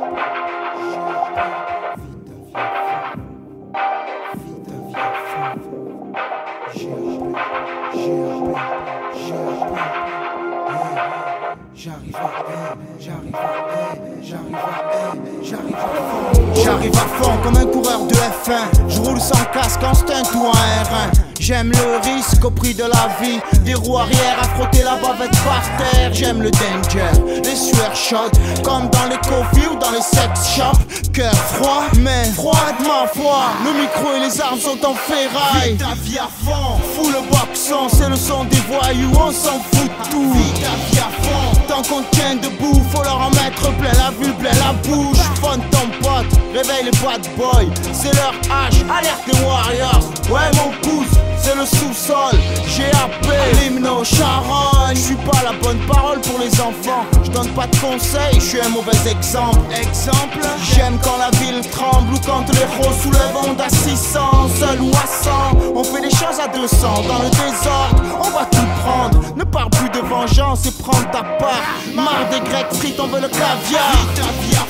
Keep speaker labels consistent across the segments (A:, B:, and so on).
A: J'arrive à fond comme un coureur de F1. Je roule sans casque en stunt ou en R1. J'aime le risque au prix de la vie. Des roues arrière à frotter la bavette par terre. J'aime le danger, les sueurs chaudes comme dans les coffees ou dans les sex shops. Cœur froid, mais froid de ma foi. Le micro et les armes sont en ferraille. Vite ta vie à fond, fous le boxon, c'est le son des voyous, on s'en fout de tout. Vite ta vie à fond, tant qu'on tient debout, faut leur en mettre plein la vue, plein la bouche. Fun ton pote, réveille les bad boys, c'est leur âge, alerte les warriors. Ouais mon pouce, c'est le sous-sol, GAP, l'hymne au Charonne. Je suis pas la bonne parole pour les enfants, je donne pas de conseils, je suis un mauvais exemple. Exemple, j'aime quand la ville tremble ou quand les héros soulèvent onde à 600, seul ou à 100. On fait les choses à 200, dans le désordre, on va tout prendre. Ne parle plus de vengeance et prends ta part. Marre des grecs frites, on veut le caviar. Vite ta vie à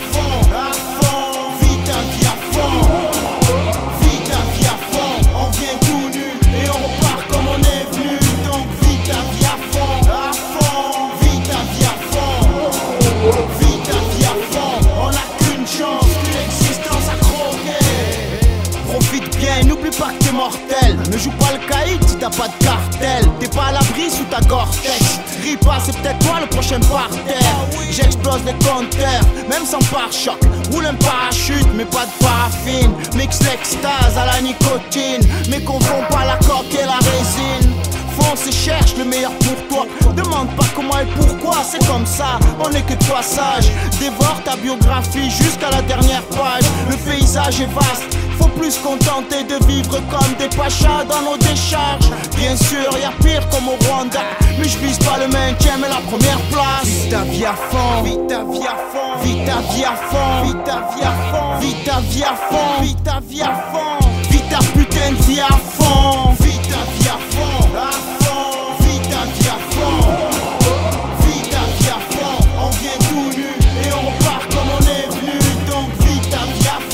A: fond, vite ta vie à fond. Vite ta vie à fond, on vient tout nu et on repart comme on est venu. Donc vite ta vie à fond, vite ta vie à fond. Vite ta vie à fond, on n'a qu'une chance, qu'une existence à croquer. Profite bien, n'oublie pas que t'es mortel. Ne joue pas le caïd si t'as pas de cartel. T'es pas à l'abri sous ta Gore-Tex. Ris pas, c'est peut-être toi le prochain par terre. J'explose les compteurs, même sans pare-choc. Roule un parachute, mais pas de paraffine. Mix l'extase à la nicotine, mais confonds pas la coque et la résine. Fonce et cherche le meilleur pour toi. Demande pas comment et pourquoi, c'est comme ça, on est que de passage. Dévore ta biographie jusqu'à la dernière page. Le paysage est vaste, faut plus se contenter de vivre comme des pachas dans nos décharges. Bien sûr, y'a pire comme au Rwanda, mais je vise pas le maintien mais la première place. Vite ta vie à fond, vite ta vie à fond, vite ta vie à fond, vite ta vie à fond, vite ta vie à fond, vite ta vie à fond, vite ta putain de vie à fond, vite ta vie à fond, vite ta vie à fond, vite ta vie à fond, on vient tout nu et on repart comme on est venu. Donc vite ta vie à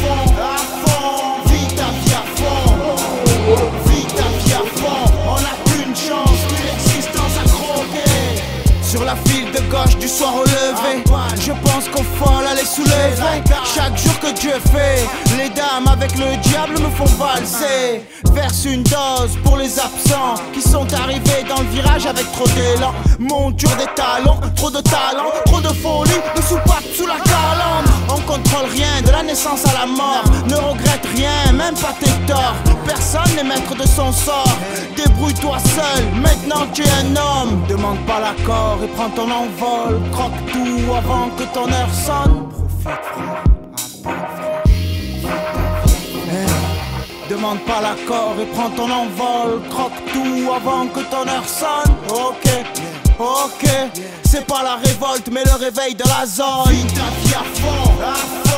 A: fond, vite ta vie à fond, vite ta vie à fond, on n'a qu'une chance, qu'une existence à croquer. Sur la file de gauche du soir au lever, je pense qu'au fond elle les soulever. Chaque jour que Dieu fait, les dames avec le diable me font valser. Verse une dose pour les absents qui sont arrivés dans le virage avec trop d'élan. Monture des talons, trop de talent, trop de folie, de soupape sous la calandre. On contrôle rien de la naissance à la mort, ne regrette rien, même pas tes torts. Personne n'est maître de son sort, débrouille-toi seul, maintenant tu es un homme. Demande pas l'accord et prends ton envol. Croque tout avant que ton heure sonne. Profite frère, demande pas l'accord et prends ton envol. Croque tout avant que ton heure sonne. Ok, c'est pas la révolte mais le réveil de la zone. Vite ta vie à fond,